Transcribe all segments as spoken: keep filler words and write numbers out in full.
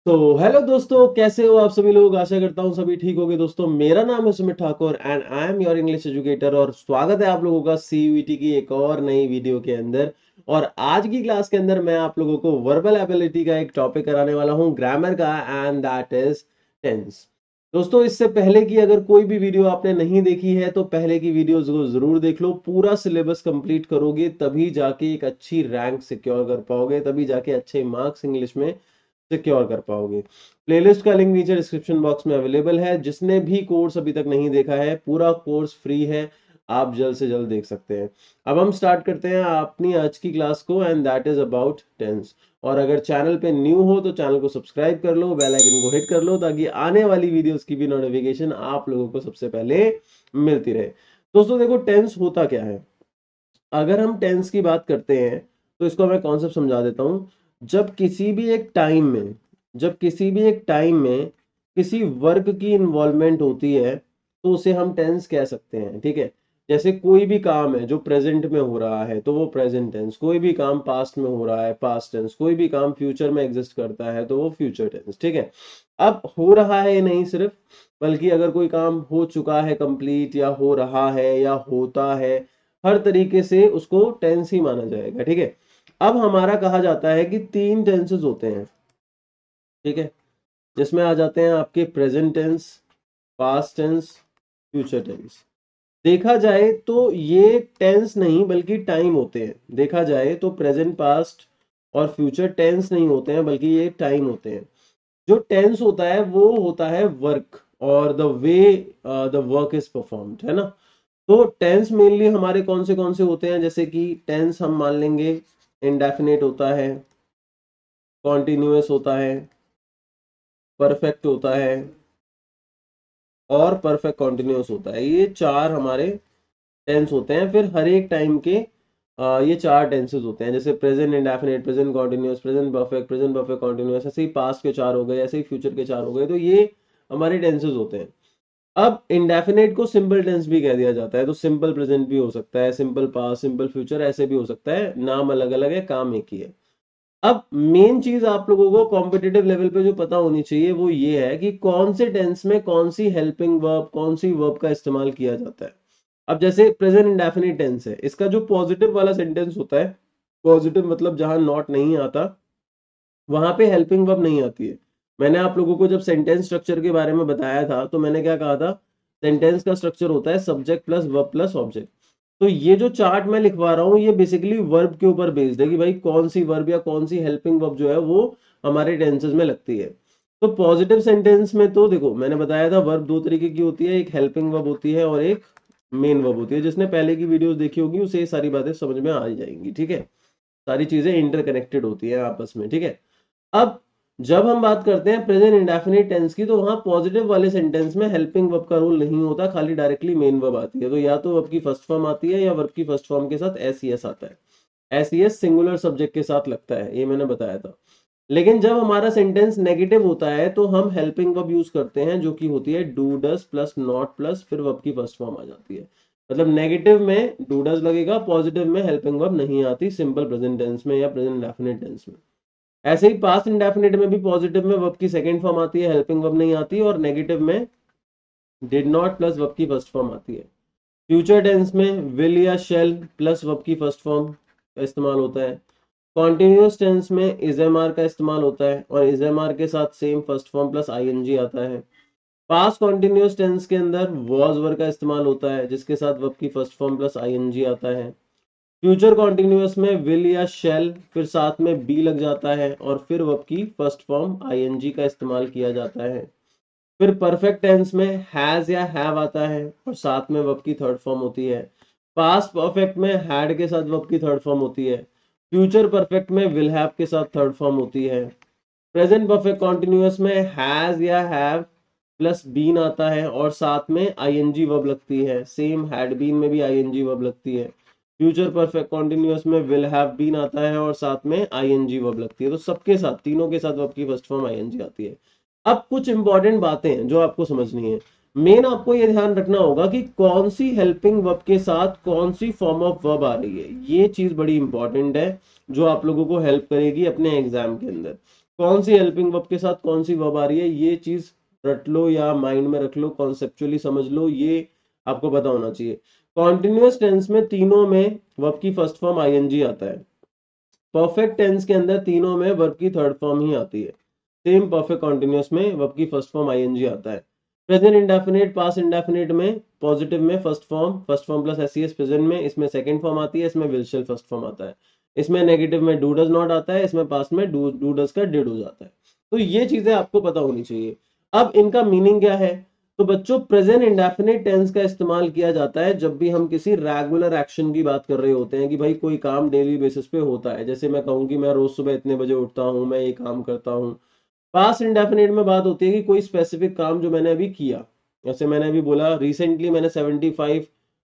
तो हेलो दोस्तों, कैसे हो आप सभी लोग। आशा करता हूँ सभी ठीक होंगे। दोस्तों, मेरा नाम है Sumit Thakur and I am your English educator और स्वागत है आप लोगों का सीयूईटी की एक और नई वीडियो के अंदर। और आज की क्लास के अंदर मैं आप लोगों को वर्बल एबिलिटी का एक टॉपिक कराने वाला हूँ, ग्रामर का, एंड दैट इज टेंस। दोस्तों, इससे पहले की अगर कोई भी वीडियो आपने नहीं देखी है तो पहले की वीडियोस को जरूर देख लो। पूरा सिलेबस कंप्लीट करोगे तभी जाके एक अच्छी रैंक सिक्योर कर पाओगे, तभी जाके अच्छे मार्क्स इंग्लिश में सिक्योर कर पाओगे। प्लेलिस्ट का लिंक नीचे डिस्क्रिप्शन बॉक्स में अवेलेबल है। जिसने भी कोर्स अभी तक नहीं देखा है, पूरा कोर्स फ्री है, आप जल्द से जल्द देख सकते हैं। अब हम स्टार्ट करते हैं अपनी आज की क्लास को, and that is about tense. और अगर चैनल पे न्यू हो तो चैनल को सब्सक्राइब कर लो, बेल आइकन को हिट कर लो, ताकि आने वाली वीडियोस की भी नोटिफिकेशन आप लोगों को सबसे पहले मिलती रहे। दोस्तों देखो, टेंस होता क्या है। अगर हम टेंस की बात करते हैं तो इसको मैं कॉन्सेप्ट समझा देता हूं। जब किसी भी एक टाइम में जब किसी भी एक टाइम में किसी वर्क की इन्वॉल्वमेंट होती है तो उसे हम टेंस कह सकते हैं। ठीक है। जैसे कोई भी काम है जो प्रेजेंट में हो रहा है तो वो प्रेजेंट टेंस, कोई भी काम पास्ट में हो रहा है पास्ट टेंस, कोई भी काम फ्यूचर में एग्जिस्ट करता है तो वो फ्यूचर टेंस। ठीक है। अब हो रहा है नहीं सिर्फ, बल्कि अगर कोई काम हो चुका है कंप्लीट, या हो रहा है, या होता है, हर तरीके से उसको टेंस ही माना जाएगा। ठीक है। अब हमारा कहा जाता है कि तीन टेंसेस होते हैं। ठीक है। जिसमें आ जाते हैं आपके present tense, past tense, future tense. देखा जाए तो ये टेंस नहीं बल्कि टाइम होते हैं। देखा जाए तो प्रेजेंट, पास्ट और फ्यूचर टेंस नहीं होते हैं, बल्कि ये टाइम होते हैं। जो टेंस होता है वो होता है वर्क, और the way the work is performed, है ना। तो टेंस मेनली हमारे कौन से कौन से होते हैं, जैसे कि टेंस हम मान लेंगे इंडेफिनेट होता है, कॉन्टिन्यूअस होता है, परफेक्ट होता है और परफेक्ट कॉन्टिन्यूअस होता है। ये चार हमारे टेंस होते हैं। फिर हर एक टाइम के आ, ये चार टेंसेस होते हैं, जैसे present indefinite, present continuous, present perfect, present perfect continuous. ऐसे ही पास्ट के चार हो गए, ऐसे ही फ्यूचर के चार हो गए। तो ये हमारे टेंसेस होते हैं। अब इंडेफिनेट को सिंपल टेंस भी कह दिया जाता है। तो सिंपल प्रेजेंट भी हो सकता है, सिंपल पास्ट, सिंपल फ्यूचर, ऐसे भी हो सकता है। नाम अलग अलग है, काम एक ही है। अब मेन चीज आप लोगों को कॉम्पिटिटिव लेवल पे जो पता होनी चाहिए वो ये है कि कौन से टेंस में कौन सी हेल्पिंग वर्ब, कौन सी वर्ब का इस्तेमाल किया जाता है। अब जैसे प्रेजेंट इंडेफिनिट टेंस है, इसका जो पॉजिटिव वाला सेंटेंस होता है, पॉजिटिव मतलब जहां नॉट नहीं आता, वहां पे हेल्पिंग वर्ब नहीं आती है। मैंने आप लोगों को जब सेंटेंस स्ट्रक्चर के बारे में बताया था तो मैंने क्या कहा था, सेंटेंस का स्ट्रक्चर होता है subject plus verb plus object. तो ये जो चार्ट मैं लिखवा रहा हूँ ये बेसिकली वर्ब के ऊपर बेस्ड है कि भाई कौन सी वर्ब या कौन सी हेल्पिंग वर्ब जो है वो हमारे टेंसेस में लगती है। तो पॉजिटिव सेंटेंस में तो देखो मैंने बताया था वर्ब दो तरीके की होती है, एक हेल्पिंग वर्ब होती है और एक मेन वर्ब होती है। जिसने पहले की वीडियोस देखी होगी उसे ये सारी बातें समझ में आ जाएंगी। ठीक है। सारी चीजें इंटरकनेक्टेड होती है आपस में। ठीक है। अब जब हम बात करते हैं प्रेजेंट इंडेफिनिट टेंस की, तो वहां पॉजिटिव वाले सेंटेंस में हेल्पिंग वर्ब का रोल नहीं होता, खाली डायरेक्टली मेन वर्ब आती है। तो या तो वर्ब की फर्स्ट फॉर्म आती है या वर्ब की फर्स्ट फॉर्म के साथ एस ई एस आता है। S E S singular subject के साथ लगता है, ये मैंने बताया था। लेकिन जब हमारा सेंटेंस नेगेटिव होता है तो हम हेल्पिंग वर्ब यूज करते हैं, जो कि होती है do does plus not plus फिर वर्ब की फर्स्ट फॉर्म आ जाती है। मतलब नेगेटिव में डू डस लगेगा, पॉजिटिव में हेल्पिंग वर्ब नहीं आती, सिंपल प्रेजेंट टेंस में या प्रेजेंट इंडेफिनिट टेंस में। ऐसे ही पास्ट इंडेफिनिट में भी पॉजिटिव में वर्ब की सेकंड फॉर्म आती है, हेल्पिंग वर्ब नहीं आती, और नेगेटिव में डिड नॉट प्लस वर्ब की फर्स्ट फॉर्म आती है। फ्यूचर टेंस में विल या शेल प्लस वर्ब की फर्स्ट फॉर्म का इस्तेमाल होता है। कॉन्टिन्यूअस टेंस में इज एम आर का इस्तेमाल होता है और इज एम आर के साथ same first form plus I N G आता है। पास्ट कॉन्टिन्यूअस टेंस के अंदर वॉज वर्ब का इस्तेमाल होता है, जिसके साथ वर्ब की first form plus I N G आता है। फ्यूचर कॉन्टिन्यूअस में विल या शेल फिर साथ में बी लग जाता है और फिर वर्ब की फर्स्ट फॉर्म आईएनजी का इस्तेमाल किया जाता है। फिर परफेक्ट टेंस में हैज या हैव आता है और साथ में वर्ब की थर्ड फॉर्म होती है। पास्ट परफेक्ट में हैड के साथ वर्ब की थर्ड फॉर्म होती है। फ्यूचर परफेक्ट में विल हैव के साथ थर्ड फॉर्म होती है। प्रेजेंट परफेक्ट कॉन्टिन्यूअस में हैज या हैव प्लस बीन आता है और साथ में आईएनजी वर्ब लगती है। सेम हैड बीन में भी आईएनजी वर्ब लगती है। फ्यूचर परफेक्ट कॉन्टिन्यूअस में विल हैव बीन आता है और साथ में आईएनजी वर्ब लगती है। तो सबके साथ, तीनों के साथ वर्ब की फर्स्ट फॉर्म आईएनजी आती है। अब कुछ इंपॉर्टेंट बातें हैं जो आपको समझनी है। मेन आपको ये ध्यान रखना होगा कि कौन सी हेल्पिंग वर्ब के साथ कौन सी फॉर्म ऑफ वर्ब आ रही है। ये चीज बड़ी इंपॉर्टेंट है जो आप लोगों को हेल्प करेगी अपने एग्जाम के अंदर। कौन सी हेल्पिंग वर्ब के साथ कौन सी वर्ब आ रही है, ये चीज रट लो या माइंड में रख लो, कॉन्सेप्चुअली समझ लो, ये आपको पता होना चाहिए। कॉन्टिन्यूअस टेंस में तीनों में वर्ब की फर्स्ट फॉर्म आईएनजी आता है। परफेक्ट टेंस के अंदर तीनों में वर्ब की थर्ड फॉर्म ही आती है। सेम परफेक्ट कॉन्टिन्यूअस में वर्ब की फर्स्ट फॉर्म आईएनजी आता है। प्रेजेंट इंडेफिनिट, पास्ट इंडेफिनिट में पॉजिटिव में first form, first form plus SES present में, इसमें सेकंड फॉर्म आती है, इसमें विल शेल फर्स्ट फॉर्म आता है। इसमें नेगेटिव में डू डज नॉट आता है, इसमें पास्ट में डू डू डज का डिड हो जाता है। तो ये चीजें आपको पता होनी चाहिए। अब इनका मीनिंग क्या है, तो बच्चों प्रेजेंट इंडेफिनिट टेंस का इस्तेमाल किया जाता है जब भी हम किसी रेगुलर एक्शन की बात कर रहे होते हैं कि भाई कोई काम डेली बेसिस पे होता है। जैसे मैं कहूँ कि मैं रोज सुबह इतने बजे उठता हूँ, मैं ये काम करता हूँ। पास्ट इंडेफिनिट में बात होती है कि कोई स्पेसिफिक काम जो मैंने अभी किया। जैसे मैंने अभी बोला रिसेंटली मैंने seventy five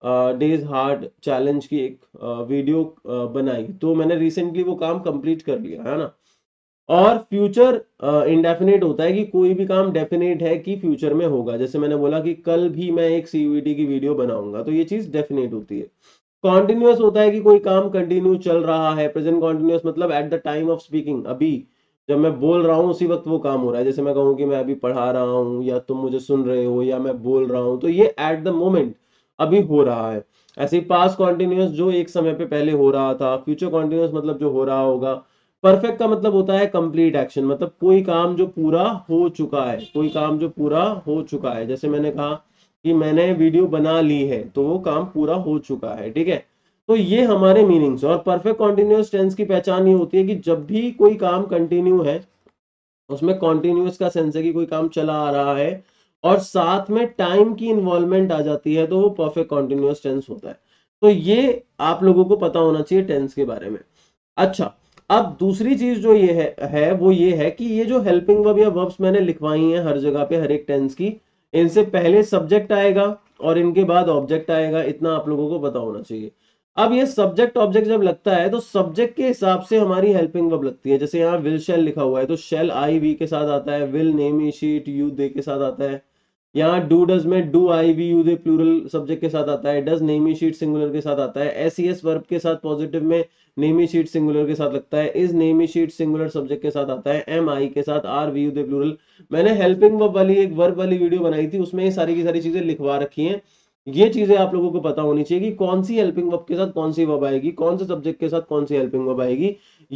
days hard challenge की एक वीडियो बनाई, तो मैंने रिसेंटली वो काम कंप्लीट कर लिया है ना। और फ्यूचर इंडेफिनिट होता है कि कोई भी काम डेफिनेट है कि फ्यूचर में होगा। जैसे मैंने बोला कि कल भी मैं एक सीयूईटी की वीडियो बनाऊंगा, तो ये चीज डेफिनेट होती है। कॉन्टिन्यूअस होता है कि कोई काम कंटिन्यू चल रहा है। प्रेजेंट कॉन्टिन्यूअस मतलब at the time of speaking, अभी जब मैं बोल रहा हूँ उसी वक्त वो काम हो रहा है। जैसे मैं कहूँ कि मैं अभी पढ़ा रहा हूँ या तुम मुझे सुन रहे हो या मैं बोल रहा हूँ, तो ये एट द मोमेंट अभी हो रहा है। ऐसे ही पास्ट कॉन्टिन्यूअस जो एक समय पे पहले हो रहा था। फ्यूचर कॉन्टिन्यूअस मतलब जो हो रहा होगा। परफेक्ट का मतलब होता है कंप्लीट एक्शन, मतलब कोई काम जो पूरा हो चुका है, कोई काम जो पूरा हो चुका है। जैसे मैंने कहा कि मैंने वीडियो बना ली है, तो वो काम पूरा हो चुका है, ठीक है। तो ये हमारे मीनिंग्स। और परफेक्ट कॉन्टिन्यूअस टेंस की पहचान ये होती है कि जब भी कोई काम कंटिन्यू है, उसमें कॉन्टिन्यूअस का सेंस है कि कोई काम चला आ रहा है और साथ में टाइम की इन्वॉल्वमेंट आ जाती है, तो वो परफेक्ट कॉन्टिन्यूअस टेंस होता है। तो ये आप लोगों को पता होना चाहिए टेंस के बारे में। अच्छा, अब दूसरी चीज जो ये है, है वो ये है कि ये जो हेल्पिंग वर्ब या वर्ब्स मैंने लिखवाई हैं हर जगह पे हर एक टेंस की, इनसे पहले सब्जेक्ट आएगा और इनके बाद ऑब्जेक्ट आएगा, इतना आप लोगों को पता होना चाहिए। अब ये सब्जेक्ट ऑब्जेक्ट जब लगता है तो सब्जेक्ट के हिसाब से हमारी हेल्पिंग वर्ब लगती है। जैसे यहाँ विल शेल लिखा हुआ है, तो शेल आई वी के साथ आता है, will name he she it you they के साथ आता है। यहाँ डू डज में do I we you they plural subject के साथ आता है, डज नेमी शीट सिंगुलर के साथ आता है, एस ई एस वर्ब के साथ पॉजिटिव में नेमी शीट सिंगुलर के साथ लगता है, is name he she it singular subject के साथ आता है, एम आई के साथ, are we you they plural. मैंने हेल्पिंग वर्ब वाली एक वर्ब वाली वीडियो बनाई थी, उसमें ये सारी की सारी चीजें लिखवा रखी हैं। ये चीजें आप लोगों को पता होनी चाहिए कि कौन सी हेल्पिंग वर्ब के साथ कौन सी वर्ब आएगी, कौन से सब्जेक्ट के साथ कौन सी हेल्पिंग वर्ब आएगी,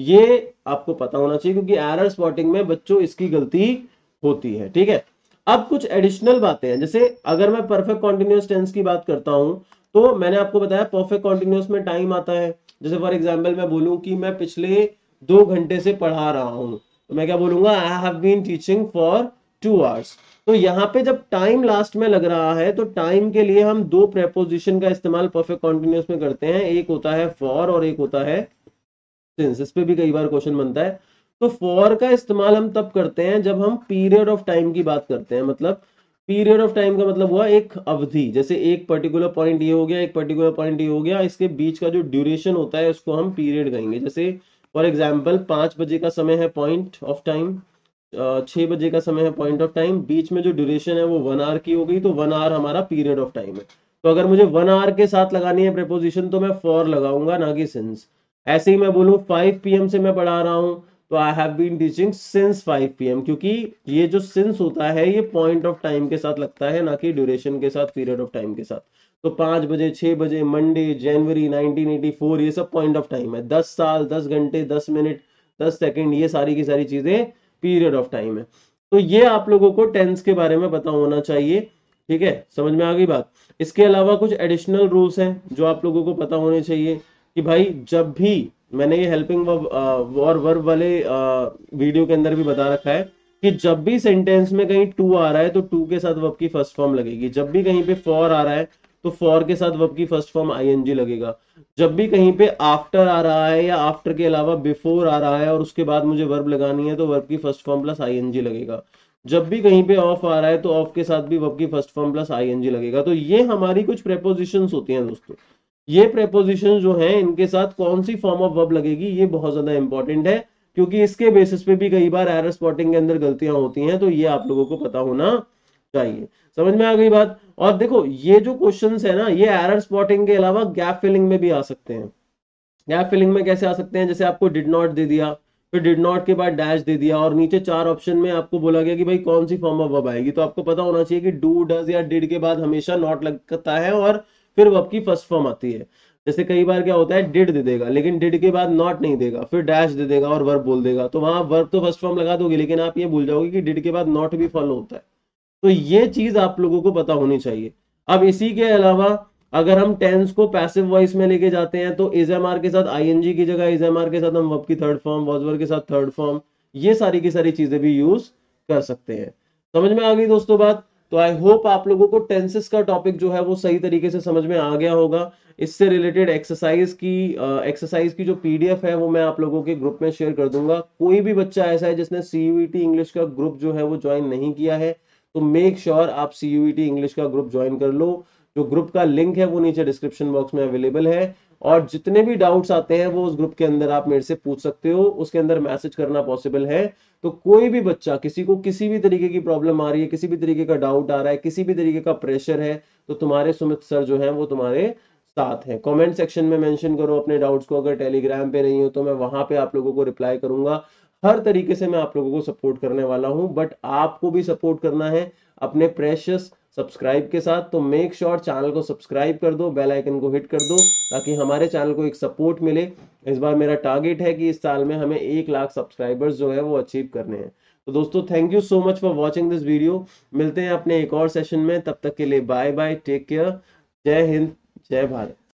ये आपको पता होना चाहिए, क्योंकि एरर स्पॉटिंग में बच्चों इसकी गलती होती है, ठीक है। अब कुछ एडिशनल बातें हैं। जैसे अगर मैं परफेक्ट कॉन्टिन्यूअस टेंस की बात करता हूं, तो मैंने आपको बताया परफेक्ट कॉन्टिन्यूअस में टाइम आता है। जैसे फॉर एग्जांपल मैं बोलूं कि मैं पिछले दो घंटे से पढ़ा रहा हूं, तो मैं क्या बोलूंगा, I have been teaching for two hours. तो यहाँ पे जब टाइम लास्ट में लग रहा है, तो टाइम के लिए हम दो प्रेपोजिशन का इस्तेमाल परफेक्ट कॉन्टिन्यूअस में करते हैं, एक होता है फॉर और एक होता है सिंस। इस पे भी कई बार क्वेश्चन बनता है। तो फॉर का इस्तेमाल हम तब करते हैं जब हम पीरियड ऑफ टाइम की बात करते हैं। मतलब पीरियड ऑफ टाइम का मतलब हुआ एक अवधि। जैसे एक पर्टिकुलर पॉइंट ये हो गया, एक पर्टिकुलर पॉइंट ये हो गया, इसके बीच का जो ड्यूरेशन होता है उसको हम पीरियड कहेंगे। जैसे फॉर एग्जाम्पल पांच बजे का समय है पॉइंट ऑफ टाइम, छह बजे का समय है पॉइंट ऑफ टाइम, बीच में जो ड्यूरेशन है वो वन आवर की हो गई, तो वन आवर हमारा पीरियड ऑफ टाइम है। तो अगर मुझे वन आवर के साथ लगानी है प्रेपोजिशन, तो मैं फॉर लगाऊंगा, ना कि सिंस। ऐसे ही मैं बोलूं फाइव पी एम से मैं पढ़ा रहा हूं, तो I have been teaching since five P M, क्योंकि ये जो सिंस होता है ये पॉइंट ऑफ टाइम के साथ लगता है, ना कि ड्यूरेशन के साथ, पीरियड ऑफ टाइम के साथ। तो पांच बजे, छह बजे, Monday, January nineteen eighty four, ये सब पॉइंट ऑफ टाइम है। दस साल, दस घंटे, दस मिनट, दस सेकंड, ये सारी की सारी चीजें पीरियड ऑफ टाइम है। तो ये आप लोगों को टेंस के बारे में पता होना चाहिए, ठीक है। समझ में आ गई बात। इसके अलावा कुछ एडिशनल रूल्स हैं जो आप लोगों को पता होने चाहिए कि भाई जब भी मैंने ये हेल्पिंग वर्ब और वर्ब वाले वीडियो के अंदर भी बता रखा है कि जब भी सेंटेंस में कहीं टू आ रहा है तो टू के साथ वर्ब की फर्स्ट फॉर्म लगेगी। जब भी कहीं पे फॉर आ रहा है तो फॉर के साथ वर्ब की फर्स्ट फॉर्म आईएनजी लगेगा। जब भी कहीं पे आफ्टर आ रहा है या आफ्टर के अलावा बिफोर आ रहा है और उसके बाद मुझे वर्ब लगानी है, तो वर्ब की फर्स्ट फॉर्म प्लस आईएनजी लगेगा। जब भी कहीं पे ऑफ आ रहा है तो ऑफ के साथ भी वर्ब की फर्स्ट फॉर्म प्लस आईएनजी लगेगा। तो ये हमारी कुछ प्रेपोजिशंस होती हैं दोस्तों। ये प्रेपोजिशन जो हैं इनके साथ कौन सी फॉर्म ऑफ वर्ब लगेगी ये बहुत ज्यादा इंपॉर्टेंट है, क्योंकि इसके बेसिस पे भी कई बार एरर स्पॉटिंग के अंदर गलतियां होती हैं। तो ये आप लोगों को पता होना चाहिए। समझ में आ गई बात। और देखो ये जो क्वेश्चंस है ना, ये एरर स्पॉटिंग के अलावा गैप फिलिंग में भी आ सकते हैं। गैप फिलिंग में कैसे आ सकते हैं, जैसे आपको डिड नॉट दे दिया, फिर डिड नॉट के बाद डैश दे दिया और नीचे चार ऑप्शन में आपको बोला गया कि भाई कौन सी फॉर्म ऑफ वर्ब आएगी, तो आपको पता होना चाहिए कि डू, डज या डिड के बाद हमेशा नॉट लगता है और फिर वर्ब की फर्स्ट फॉर्म आती है। जैसे कई बार क्या होता है, डिड दे देगा लेकिन डिड के बाद नॉट नहीं देगा, फिर डैश दे देगा और वर्ब बोल देगा, तो वहां वर्ब तो फर्स्ट फॉर्म लगा दोगे लेकिन आप ये भूल जाओगे कि डिड के बाद नॉट भी फॉलो होता है। तो ये चीज आप लोगों को पता होनी चाहिए। अब इसी के अलावा अगर हम टेंस को पैसिव वॉइस में लेके जाते हैं तो इज एम आर के साथ आईएनजी की जगह इज एम आर के साथ हम वर्ब की थर्ड फॉर्म, वॉज वर्ब के साथ थर्ड फॉर्म, ये सारी की सारी चीजें भी यूज कर सकते हैं। समझ में आ गई दोस्तों बात? तो आई होप आप लोगों को टेंसेस का टॉपिक जो है वो सही तरीके से समझ में आ गया होगा। इससे रिलेटेड एक्सरसाइज की एक्सरसाइज की जो पीडीएफ है वो मैं आप लोगों के ग्रुप में शेयर कर दूंगा। कोई भी बच्चा ऐसा है जिसने सीयूईटी इंग्लिश का ग्रुप जो है वो ज्वाइन नहीं किया है तो मेक श्योर आप सीयूईटी इंग्लिश का ग्रुप ज्वाइन कर लो। जो ग्रुप का लिंक है वो नीचे डिस्क्रिप्शन बॉक्स में अवेलेबल है और जितने भी डाउट्स आते हैं वो उस ग्रुप के अंदर आप मेरे से पूछ सकते हो, उसके अंदर मैसेज करना पॉसिबल है। तो कोई भी बच्चा, किसी को किसी भी तरीके की प्रॉब्लम आ रही है, किसी भी तरीके का डाउट आ रहा है, किसी भी तरीके का प्रेशर है, तो तुम्हारे सुमित सर जो है वो तुम्हारे साथ हैं। कमेंट सेक्शन में मेंशन करो अपने डाउट्स को, अगर टेलीग्राम पे नहीं हो तो मैं वहां पे आप लोगों को रिप्लाई करूंगा। हर तरीके से मैं आप लोगों को सपोर्ट करने वाला हूं, बट आपको भी सपोर्ट करना है अपने प्रेशियस सब्सक्राइब के साथ। तो मेक श्योर चैनल को सब्सक्राइब कर दो, बेल आइकन को हिट कर दो ताकि हमारे चैनल को एक सपोर्ट मिले। इस बार मेरा टारगेट है कि इस साल में हमें एक लाख सब्सक्राइबर्स जो है वो अचीव करने हैं। तो दोस्तों thank you so much for watching this video. मिलते हैं अपने एक और सेशन में, तब तक के लिए बाय बाय, टेक केयर, जय हिंद, जय भारत।